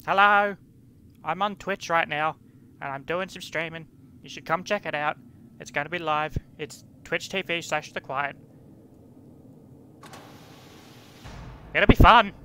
Hello, I'm on Twitch right now, and I'm doing some streaming. You should come check it out. It's going to be live. It's twitch.tv/thequiet. It'll be fun.